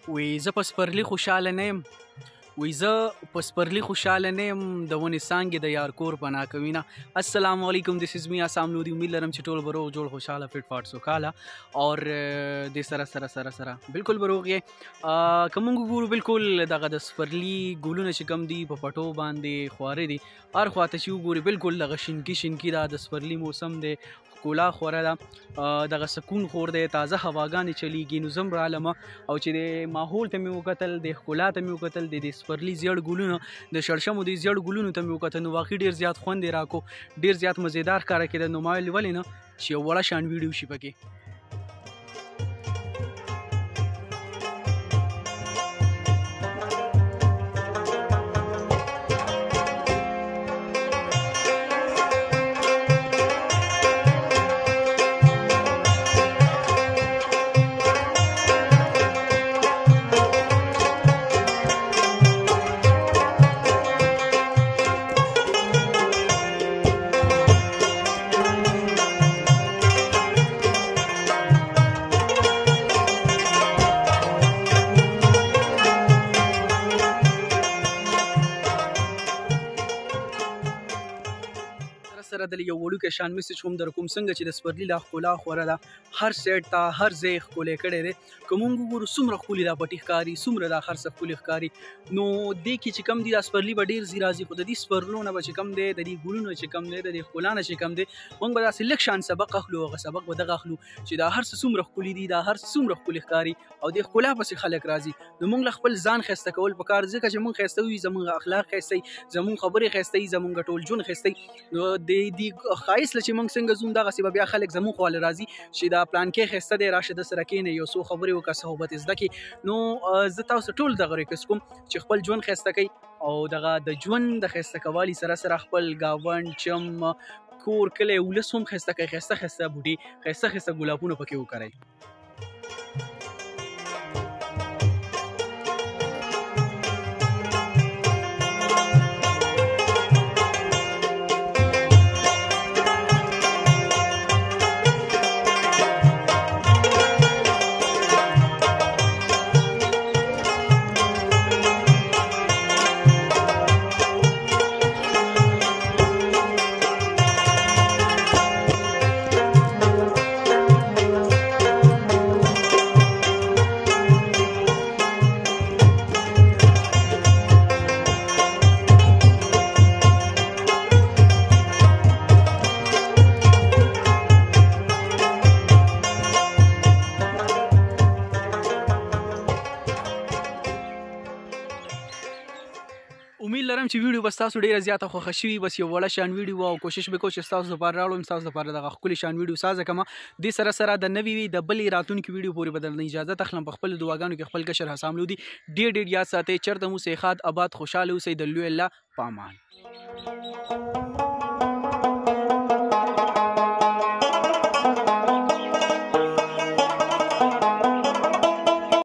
وی زه په سپرلي خوشحاله نه یم وی زه په سپرلي خوشحاله نه یم د ونې څانګې د یار کور پناه کوي نه. السلام علیکم، دس از می اسام لودي. امید لرم چې ټول به روغ جوړ خوشحاله فټ فاټ سوکاله اور د سره بالکل به روغ یې. که موږ وګورو بالکل دغه د سپرلي ګلونه چې کوم دي په پټو باندې خواره دي، هر خواته چې وګوري بالکل دغه شینکي دا د سپرلي موسم دی، ښکلا خوره ده، دغه سکون خور دی، تازه هواګانې چلیږي. نو زه هم رالمه او چې د ماحول ته مې وکتل، د ښکلا ته مې وکتل، د سپرلي زیړ ګلونو، د شړشمو د زیړ ګلونو ته مې وکتل، نو واقعي ډېر زیات خوند یې راکو، ډېر زیات مزیدار ښکاره کېده. نو ما ویل ولې نه چې یو وړه شان ویډیو شي پکې. سره د یو وړوکی شان میسج هم در کوم، څنګه چې د سپرلي لا ښکلا خوره ده، هر سایډ ته هر ځای ښکلی کړی دی. که موږ وګورو څومره ښکلي دا پټي ښکاري، څومره دا هر څه ښکلي ښکاري. نو دې کې چې کوم دي دا سپرلي به ډېر ځي راځي، خو د دې سپرلو نه به چې کوم دی، د دې ګلونو چې کوم دی، د دې ښکلا نه چې کوم دی، موږ به داسې لږ شان سبق اخلو. هغه سبق به دغه اخلو چې دا هر څه څومره ښکلي دي، دا هر څه څومره ښکلي ښکاري او د ښکلا پسې خلک راځي. نو موږ له خپل ځان ښایسته کول پکار، ځکه چې موږ ښایسته وي، زموږ اخلاق ښایسته وي، زموږ خبرې ښایسته وي، زموږ ټول ژوند ښایسته وي. نو د دې ښایست له چې موږ څنګه ځو، دغسې به بیا خلک زموږ خواله راځي چې دا پلانکی ښایسته دی، راشه د سره کښېنئ، یو څو خبرې وکړه، صحبت زده کړي. نو زه تاسو ټول دغه ریکویسټ کوم چې خپل ژوند ښایسته کوئ او دغه د ژوند د ښایسته کوالي سره سره خپل ګاونډ، چم، کور، کلی، ولس هم ښایسته کوئ. ښایسته ښایسته بوټي، ښایسته ښایسته ګلابونه پکې وکرئ. امید لرم چې ویډیو به ستاسو ډېره زیاته خوښه شوي. بس یو وړه شان ویډیو او کوشش به کوم چې ستاسو لپاره راوړم، ستاسو لپاره دغه ښکلې شان ویډیو سازه کړم. دې سره سره د نوې د بلې راتلونکې ویډیو پورې به درنه اجازه اخلم. په خپلو دعاګانو کې خپل کشر حسام لودي ډېر ډېر یاد ساتئ. چېرته مو اوسئ، ښاد اباد خوشحاله اوسئ. د لوی الله په امان.